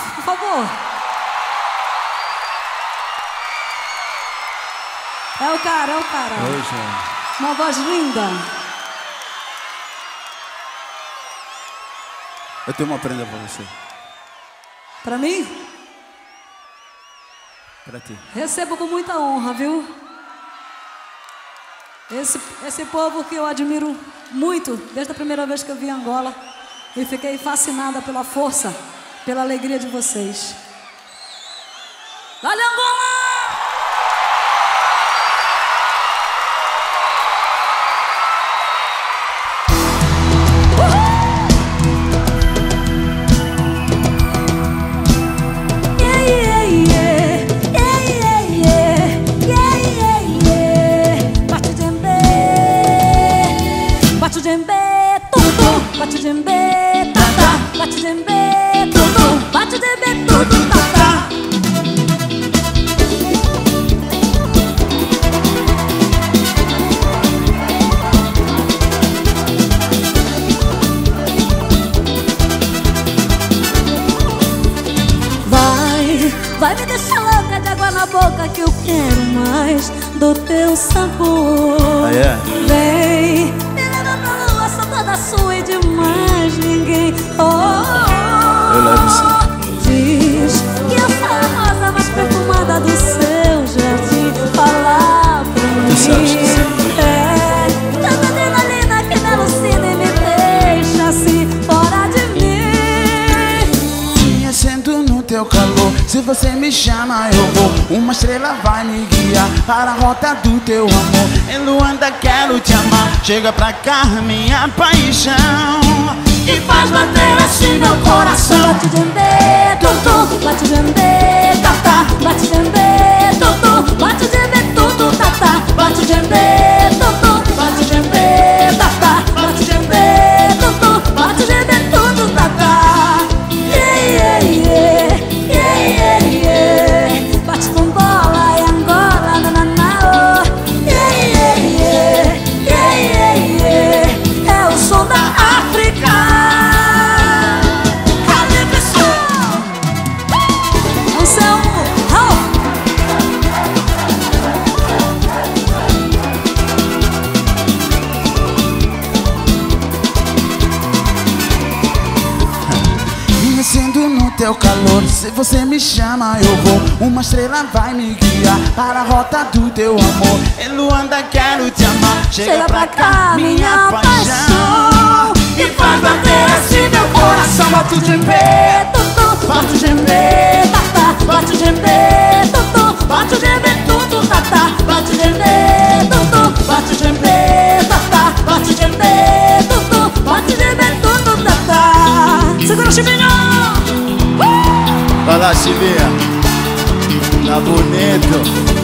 por favor. É o cara. Oi, gente. Uma voz linda. Eu tenho uma prenda pra você. Pra mim? Pra ti. Recebo com muita honra, viu? Esse povo que eu admiro muito, desde a primeira vez que eu vi Angola, e fiquei fascinada pela força, pela alegria de vocês. Valeu, Angola! Bate o djembe, tudo, bate o djembe, tata, bate o djembe, tudo, bate o djembe, tudo, tata. Vai me deixar louca de água na boca que eu quero mais do teu sabor. Ah, é? Vem, me leva pra lua, sou toda sua e de mais ninguém. Eu levo sim. Diz que eu sou a rosa mais perfumada do seu jardim. Fala pra mim. Tu sabes que sim. É, tanta adrenalina que me alucina e me deixa assim fora de mim. Me acendo no teu calor, se você me chama eu vou. Uma estrela vai me guiar para a rota do teu amor. Em Luanda quero te amar, chega pra cá minha paixão e faz bater assim meu coração. Bate djembe, tutu, bate djembe, tata, bate djembe, tutu, bate djembe, tutu, tata, bate djembe, tutu, bate djembe, tata, bate djembe, tutu, bate djembe, tutu, tata. Yeah, yeah, yeah, yeah, yeah. Bate com bola e Angola, nanana, oh. Yeah, yeah, yeah, yeah, yeah. É o som da África. Sendo no teu calor, se você me chama eu vou. Uma estrela vai me guiar para a rota do teu amor. Em Luanda quero te amar, chega pra cá minha paixão e faz bater assim meu coração. Bate o djembe, tutu, bate o djembe, tata, bate o djembe, tutu, bate o djembe, tutu, tata, bate o djembe, tutu, bate o djembe, tata, bate o djembe, tutu, bate o djembe, tutu, tata. Segura o chivinho. Vai lá, Chivinha. Tá bonito.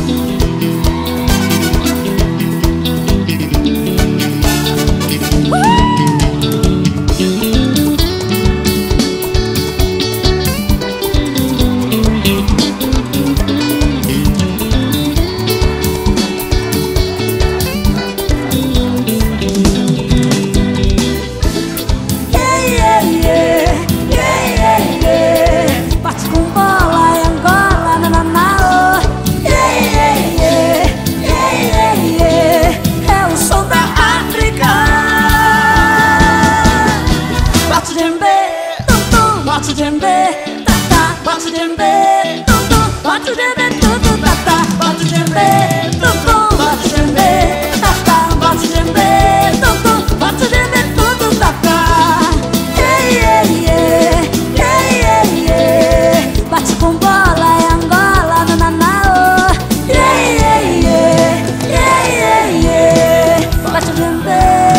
Bate o djembe, tata, bate o djembe, tutu, bate o djembe, tutu, tata, bate o djembe, tutu, bate o djembe, tata, bate o djembe, tutu, bate o djembe, tutu, tata. Yeah, yeah, yeah, yeah, yeah. Bate com bola e Angola, nanana, oh. Yeah, yeah, yeah, yeah, yeah, yeah. Bate o djembe.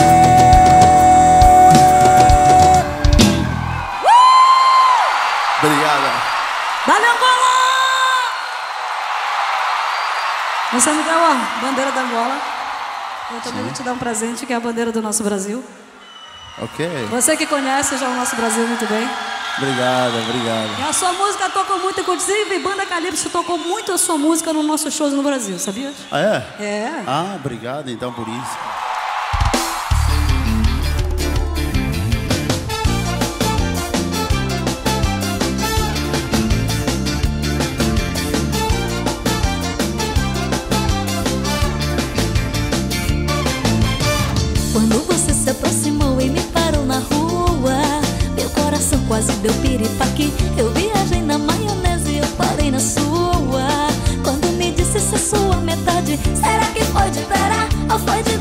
Obrigada. Valeu, Angola! Você me deu a bandeira da Angola. Eu também vou te dar um presente, que é a bandeira do nosso Brasil. Ok. Você que conhece já o nosso Brasil muito bem. Obrigado, obrigado. E a sua música tocou muito, inclusive Banda Calypso tocou muito a sua música nos nossos shows no Brasil, sabia? Ah, é? É. Ah, obrigado então por isso. Quando você se aproximou e me parou na rua, meu coração quase deu piripaque. Eu viajei na maionese e eu parei na sua. Quando me disse ser sua metade, será que foi de esperar ou foi de